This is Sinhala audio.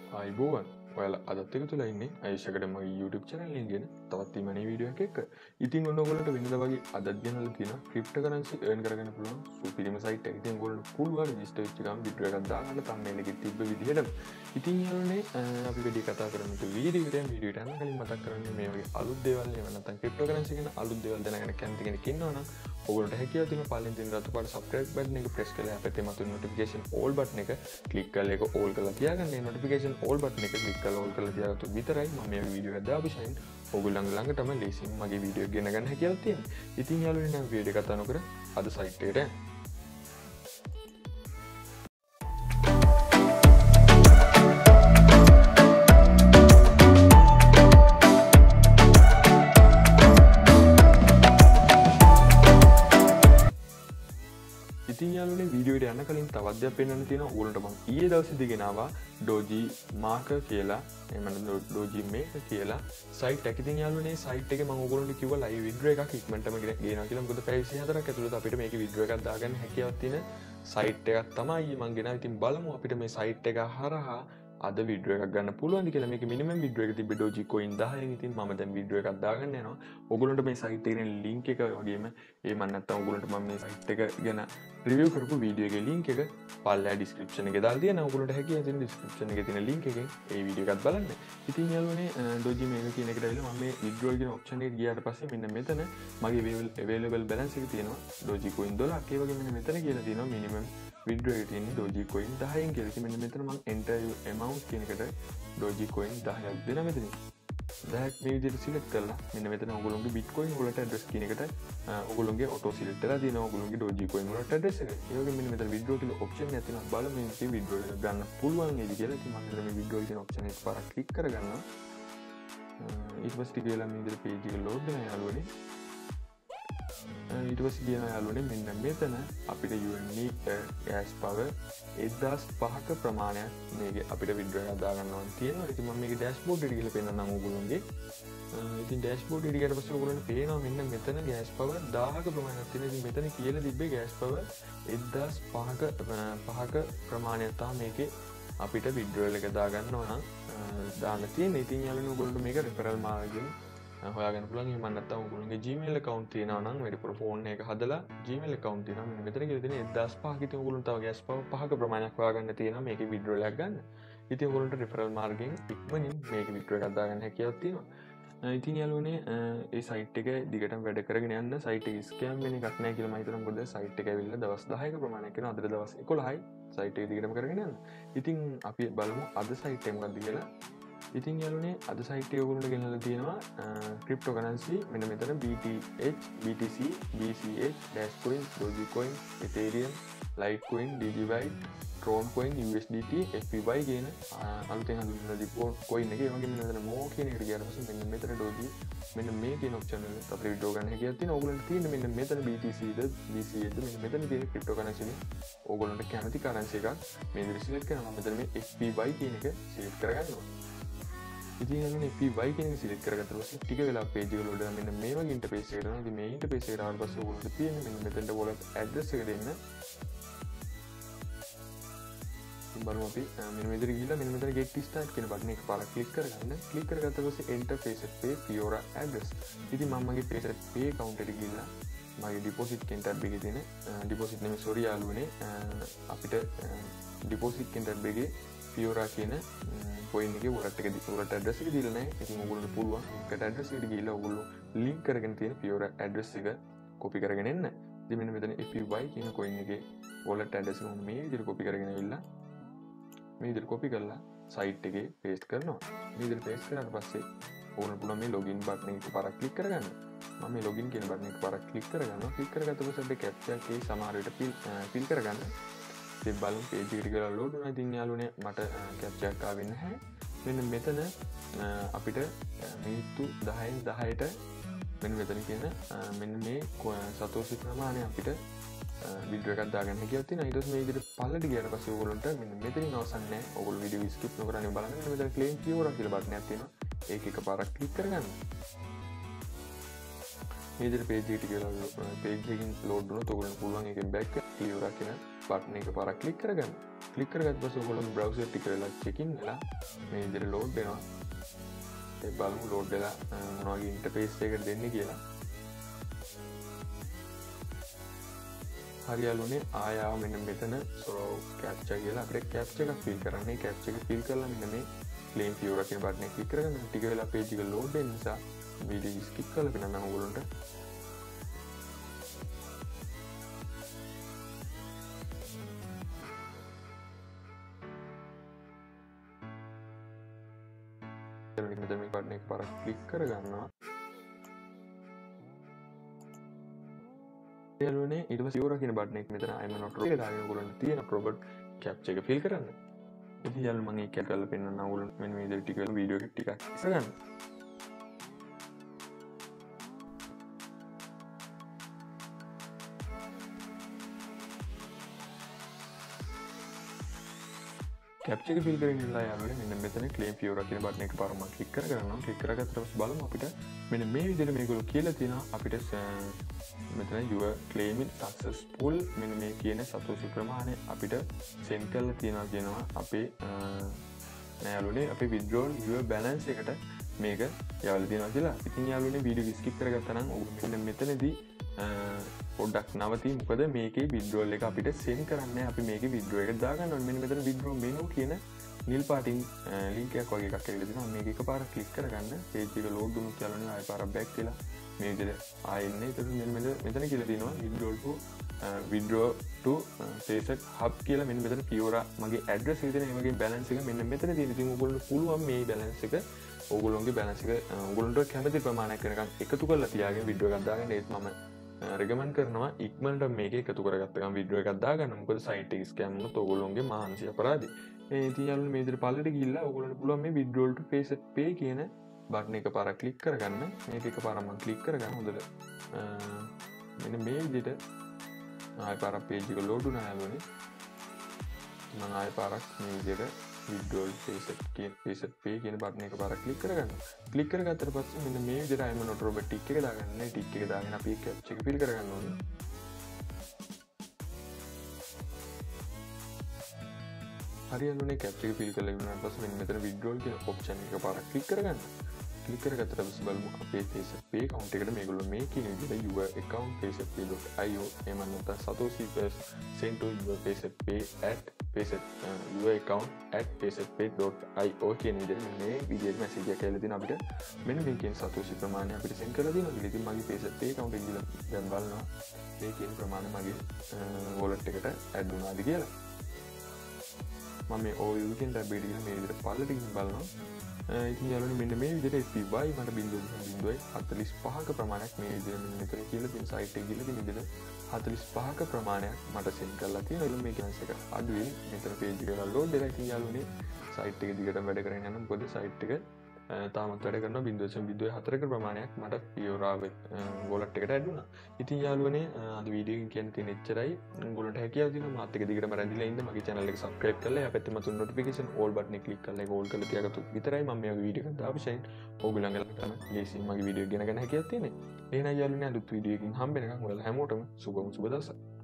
අයිබෝවන් ඔයාලා අදත් එකතු වෙලා ඉන්නේ අයේෂකට මගේ YouTube channel එකෙන් ගෙන තවත් ඊමණේ වීඩියෝ එකක් එක්ක. ඉතින් ඔන්න ඔයගොල්ලන්ට වෙනද වගේ අදත් ගෙනල්ලා තියෙන cryptocurrency earn කරගන්න පුළුවන් සුපිරිම site එකක්. ඉතින් ඔයගොල්ලන්ට පුළුවන් register වෙච්ච ගමන් වීඩියෝ එකක් දාන්න thumbnail එකේ තිබ්බ විදිහටම. ඉතින් යාළුවනේ අපි වැඩි කතා කරන්නේ වීඩියෝ එකට යන්න කලින් මතක් කරන්නේ මේ වගේ අලුත් දේවල් එහෙම නැත්නම් cryptocurrency ගැන අලුත් දේවල් දැනගන්න කැමති කෙනෙක් ඉන්නවා නම් ඔයගොල්ලන්ට හැකියාව තියෙන පළවෙනි තියෙන රතු පාට subscribe button එක press කරලා අපිට මතුවෙන notification all button එක click කරලා ඒක all කරලා තියාගන්න. මේ notification all button එක click කරලා all කරලා තියාගත්තොත් විතරයි මම මේ වීඩියෝ එක දාපු ෂයින් ඔයගොල්ලන් ළඟටම ලේසියෙන් මගේ වීඩියෝ එක ගෙන ගන්න හැකියාව තියෙනවා. ඉතින් යාළුවනේ නම් වීඩියෝ එක කතා නොකර අද site එකට යන්න. ඉතින් යාළුවනේ වීඩියෝ එකට යන්න කලින් තවත් දෙයක් පෙන්වන්න තියෙනවා. ඕගොල්ලන්ට මම ඊයේ දවසේදී ගෙනාවා doji marker කියලා එහෙම නැත්නම් doji maker කියලා site එක. ඉතින් යාළුවනේ site එකේ මම ඕගොල්ලන්ට කිව්වා live video එකක් ඉක්මනටම ගේනවා කියලා. මොකද පැය 24ක් ඇතුළත අපිට මේකේ video එකක් දාගන්න හැකියාවක් තියෙන site එකක් තමයි මම ගෙනාවා. ඉතින් බලමු අපිට මේ site එක හරහා අද වීඩියෝ එකක් ගන්න පුළුවන්ද කියලා. මේකේ මිනිමම් වීඩියෝ එක තිබ්බේ doji coin 10න්. ඉතින් මම දැන් වීඩියෝ එකක් දාගන්න යනවා. ඕගොල්ලන්ට මේ site එකේ තියෙන link එක වගේම මම නැත්තම් ඕගොල්ලන්ට මම මේ site එක ගැන review කරපු වීඩියෝ එකේ link එක පල්ලෙහා description එකේ දාලා තියෙනවා. ඕගොල්ලන්ට හැකියාව තියෙන description එකේ තියෙන link එකෙන් ඒ වීඩියෝ එකත් බලන්න. ඉතින් යාළුවනේ doji maker කියන එකට ඇවිල්ලා මම මේ withdraw කියන option එකට ගියාට පස්සේ මෙන්න මෙතන මගේ available balance එක තියෙනවා doji coin 12ක්. ඒ වගේම මෙන්න මෙතන කියලා තියෙනවා minimum withdraw එකේ තියෙන doji coin 10න් කියලා. ඉතින් මෙන්න මෙතන මම enter amount කියන එකට doji coin 10ක් දෙනවා මෙතනින්. 10ක් මේ විදිහට select කරලා මෙන්න මෙතන ඔයගොල්ලෝගේ bitcoin වලට address කියන එකට ඔයගොල්ලෝගේ auto select කරලා තියෙනවා ඔයගොල්ලෝගේ doji coin වලට address එක. ඒ වගේම මෙන්න මෙතන withdraw කියලා option එකක් තියෙනවා. බලමු මේකේ withdraw එක ගන්න පුළුවන් නේද කියලා. ඉතින් මම මෙතන මේ withdraw කියන option එක පාරක් click කරගන්නවා. ඊට පස්සේ ටික වෙලා මේ විදිහට page එක load වෙනවා යාළුවනේ. ඊට පස්සේ කියනවා යාළුවනේ මෙන්න මෙතන අපිට unique gas power 1005ක ප්‍රමාණයක් මේකේ අපිට withdraw එකක් දාගන්න ඕන තියෙනවා. ඉතින් මම මේකේ dashboard එකට ගිහලා පෙන්නන්නම් ඕගොල්ලන්ගේ. ඉතින් dashboard එකට ගියට පස්සේ ඕගොල්ලන්ට පේනවා මෙන්න මෙතන gas power 1000ක ප්‍රමාණයක් තියෙනවා. ඉතින් මෙතන කියලා තිබ්බේ gas power 1005ක ප්‍රමාණයක් තමයි මේකේ අපිට withdraw එක දාගන්න ඕන දාන්න තියෙන්නේ. ඉතින් යාළුවනේ ඕගොල්ලන්ට මේක referral මාර්ගයෙන් හොයාගන්න පුළුවන්. එහෙම නැත්නම් ඔයගොල්ලෝගේ Gmail account තියෙනවා නම් වැඩිපුර ෆෝන් එක හදලා Gmail account තියෙනවා. මෙන්න මෙතන කියලා තියෙන 1005ක ඉතින් ඔයගොල්ලන්ට තව gas power 5ක ප්‍රමාණයක් හොයාගන්න තියෙනවා මේකේ withdrawal එකක් ගන්න. ඉතින් ඔයගොල්ලන්ට referral මාර්ගයෙන් ඉක්මනින් මේකේ withdrawal එකක් දාගන්න හැකියාවක් තියෙනවා. ඉතින් යාළුවනේ ඒ site එක දිගටම වැඩ කරගෙන යන්න. site එක scam වෙන එකක් නැහැ කියලා මම හිතනවා. මොකද site එක ඇවිල්ලා දවස් 10ක ප්‍රමාණයක් වෙනවා. අද දවස් 11යි site එක දිගටම කරගෙන යන්න. ඉතින් අපි බලමු අද site එක මොකක්ද කියලා. ඉතින් යාළුවනේ අද site එක ඔයගොල්ලන්ට ගෙනල්ලා තියෙනවා cryptocurrency මෙන්න මෙතන BTH, BTC, BCH, Dashcoin, Dogecoin, Ethereum, Litecoin, DDY, Troncoin, USDT, SPY කියන අලුතෙන් හඳුන්වන coin එක. ඒ වගේම මෙතන more කියන එකට ගියාට පස්සේ මෙන්න මෙතන Doge මෙන්න මේ කියන option එක අපිට withdraw ගන්න හැකියාවක් තියෙනවා. ඔයගොල්ලන්ට තියෙන මෙන්න මෙතන BTC ද BCH ද මෙන්න මෙතන තියෙන cryptocurrency නේ ඔයගොල්ලන්ට කැමති currency එකක් මේ විදිහට select කරනවා. මෙතන මේ SPY කියන එක select කරගන්නවා. ඉතින් යාළුවනේ SPY කියන එක select කරගත්ත පස්සේ ටික වෙලා page එක load වෙනවා. මෙන්න මේ වගේ interface එකකට එනවා. ඉතින් මේ interface එකට ආවට පස්සේ ඔයගොල්ලන්ට තියෙන්නේ මෙන්න මෙතනට wallet address එක දෙන්න. ඉතින් බලමු අපි මෙන්න මෙතන ගිහිල්ලා මෙන්න මෙතන get start කියන button එක පාරක් click කරගන්න. click කරගත්ත පස්සේ enter payset pay fiora address. ඉතින් මම මගේ payset pay account එකට ගිහිල්ලා මගේ deposit කියන tab එකේ තියෙන deposit නෙමෙයි sorry යාළුවනේ අපිට deposit කියන tab එකේ fiora කියන coin එකේ wallet address එක දීලා නැහැ. ඉතින් ඔයගොල්ලන්ට පුළුවන් ඒකට address එකට ගිහිල්ලා ඔයගොල්ලෝ link කරගෙන තියෙන fiora address එක copy කරගෙන එන්න. ඉතින් මෙන්න මෙතන SPY කියන coin එකේ wallet address එක මේ විදිහට copy කරගෙන ඇවිල්ලා මේ විදිහට copy කරලා site එකේ paste කරනවා. මේ විදිහට paste කරාට පස්සේ ඕගොල්ලන්ට පුළුවන් මේ login button එක පාරක් click කරගන්න. මම මේ login කියන button එක පාරක් click කරගන්නවා. click කරගත්ත පස්සේ අපිට captcha එකේ සමහර විට fill කරගන්න. ඉතින් බලමු page එකට ගිහලා load වෙනවා. ඉතින් යාළුවනේ මට captcha එකක් ආවෙ නැහැ. මෙන්න මෙතන අපිට මිනිත්තු 10න් 10ට මෙන්න මෙතන කියන මෙන්න මේ සතෝෂි ප්‍රමාණය අපිට වීඩියෝ එකක් දාගන්න හැකියාවක් තියෙනවා. ඊට පස්සේ මේ විදිහට පල්ලට ගියාට පස්සේ ඔයගොල්ලන්ට මෙන්න මෙතනින් අවසන් නැහැ. ඔයගොල්ලෝ වීඩියෝ skip නොකරන්නේ බලන්න. මෙන්න මෙතන claim fiora කියලා බටන් එකක් තියෙනවා. ඒක එකපාරක් click කරගන්න. මේ විදිහට page එක ටික page එකකින් load වුණොත් ඔයගොල්ලන්ට පුළුවන් ඒකෙන් back clear කියන button එක පාරක් click කරගන්න. click කරගත්ත පස්සේ ඔයගොල්ලෝ browser ටික වෙලා check in වෙලා මේ විදිහට load වෙනවා. ඒ බලමු load වෙලා මොන වගේ interface එකකට දෙන්නේ කියලා. හරියලුනේ ආයාව මෙන්න මෙතන සෝ captcha කියලා අපිට captcha එකක් fill කරන්න. ඒ captcha එක fill කරලා මෙන්න මේ claim viewer කියන button එක click කරගන්න. ටික වෙලා page එක load වෙන නිසා video skip කරලා පෙන්නන්න ඕගොල්ලන්ට. මෙතන මේ button එක පාරක් click කරගන්නවා. යාළුවනේ ඊට පස්සේ viewer කියන button එක මෙතන I'm not robot එක දාගෙන ඔයගොල්ලන්ට තියෙන robot captcha එක fill කරන්න. ඉතින් යාළුවෝ මම ඒක කරලා පෙන්නන්න ඕගොල්ලන්ට මෙන්න මේ විදිහට ටික වෙලා වීඩියෝ එක ටිකක් ඉස්සරහට ගන්න. captcha එක fill කරගෙන ඉන්නලා යාළුවනේ මෙන්න මෙතන claim viewer කියන button එක පාරක් මම click කරගන්නවා. click කරගත්තට පස්සේ බලමු අපිට මෙන්න මේ විදිහට මේගොල්ලෝ කියලා තියෙනවා අපිට මෙතන your claim successful මෙන්න මේ කියන සතෝෂි ප්‍රමාණය අපිට send කරලා තියෙනවා කියනවා අපේ යාළුවනේ අපේ withdrawn your balance එකට මේක යවලා තියෙනවා කියලා. ඉතින් යාළුවනේ වීඩියෝ එක skip කරගත්තා නම් ඔයගොල්ලෝ මෙන්න මෙතනදී පොඩ්ඩක් නවතියි. මොකද මේකේ withdrawal එක අපිට send කරන්නේ අපි මේකේ withdraw එක දාගන්න ඕනේ. මෙන්න මෙතන withdraw menu කියන නිල් පාටින් link එකක් වගේ එකක් ඇවිල්ලා තියෙනවා. මේක එකපාරක් click කරගන්න. page එක load වුණොත් යාළුවනේ ආයෙ පාරක් back වෙලා මේ විදිහට ආයෙ එන්නේ. ඒතර මෙතන කියලා තියෙනවා withdraw to payset hub කියලා. මෙන්න මෙතන Fiora මගේ address එක තියෙන මගේ balance එක මෙන්න මෙතන තියෙන. ඉතින් ඔයගොල්ලෝ පුළුවන් මේ balance එක ඔයගොල්ලෝගේ balance එක ඔයගොල්ලන්ට කැමති ප්‍රමාණයක් වෙනකන් එකතු කරලා තියාගෙන withdraw එකක් දාගන්න. ඒත් මම recommend කරනවා ඉක්මනට මේක එකතු කරගත්ත ගමන් withdraw එකක් දාගන්න. මොකද site එක scam වුණොත් ඔයගොල්ලෝගේ මානසික අපරාධي. ඉතින් යාළුවනේ මේ විදිහට පල්ලෙට ගිහිල්ලා ඔයගොල්ලන්ට පුළුවන් මේ withdrawal to payset pay කියන බටන් එක පාරක් click කරගන්න. මේක එක පාරක් මම click කරගන්න හොඳට. මෙන්න මේ විදිහට ආයෙ පාරක් page එක load වුණා යාළුවනේ. මම ආයෙ පාරක් මේ විදිහට withdrawal payset pay කියන බටන් එක පාරක් click කරගන්න. click කරගත්තට පස්සේ මෙන්න මේ විදිහට I'm not robot tick එක දාගන්න. tick එක දාගෙන අපි captcha එක fill කරගන්න ඕනේ. හරියන්නේ captcha එක fill කරලා ඉවරනට පස්සේ මෙන්න මෙතන withdrawal කියන option එක පාරක් click කරගන්න. click කරගත්තට පස්සේ බලමු අපේ payset pay account එකට මේගොල්ලෝ මේ කියන විදිහට your account paysetpay.io එහෙම නැත්නම් satoshi send to your payset pay at payset your account at paysetpay.io කියන විදිහට මේ විදිහට message එකක් ඇවිල්ලා තියෙනවා අපිට. මෙන්න මේ කියන satoshi ප්‍රමාණය අපිට send කරලා තියෙනවා. ඉතින් මගේ payset pay account එක ගිහලා දැන් බලනවා මේ කියන ප්‍රමාණය මගේ wallet එකට add වුණාද කියලා. මම මේ all you can tab එකට මේ විදිහට පල්ලට ගිහින් බලනවා. ඉතින් යාළුවනේ මෙන්න මේ විදිහට SPY මට 0.45ක ප්‍රමාණයක් මේ විදිහට මෙන්න මෙතන කියලා තියෙන site එකේ කියලා තියෙන විදිහට 45ක ප්‍රමාණයක් මට send කරලා තියෙනවා. ඉතින් මේ balance එක අඩුයි. මෙතන page එක load වෙලා ඉතින් යාළුවනේ site එක දිගටම වැඩ කරගෙන යනවා. මොකද site එක තාමත් වැඩ කරනවා 0.04ක ප්‍රමාණයක් මට Fiora wallet එකට add වුණා. ඉතින් යාළුවනේ අද වීඩියෝ එකෙන් කියන්න තියෙන එච්චරයි. උගලන්ට හැකියාව තියෙනවා මාත් එක්ක දිගටම රැඳිලා ඉන්න මගේ channel එක subscribe කරලා එහා පැත්තේ මතුන notification all button එක click කරලා ඒක all කරලා තියාගත්තොත් විතරයි මම මේ වීඩියෝ එක දාපු ෂයින් ඕගොල්ලන්ගලට ලේසියෙන් මගේ වීඩියෝ එක ගෙන ගන්න හැකියාවක් තියෙන්නේ. එහෙනම් යාළුවනේ අලුත් වීඩියෝ එකකින් හම්බ වෙනකන් ඔයාලා හැමෝටම සුබ දවසක්.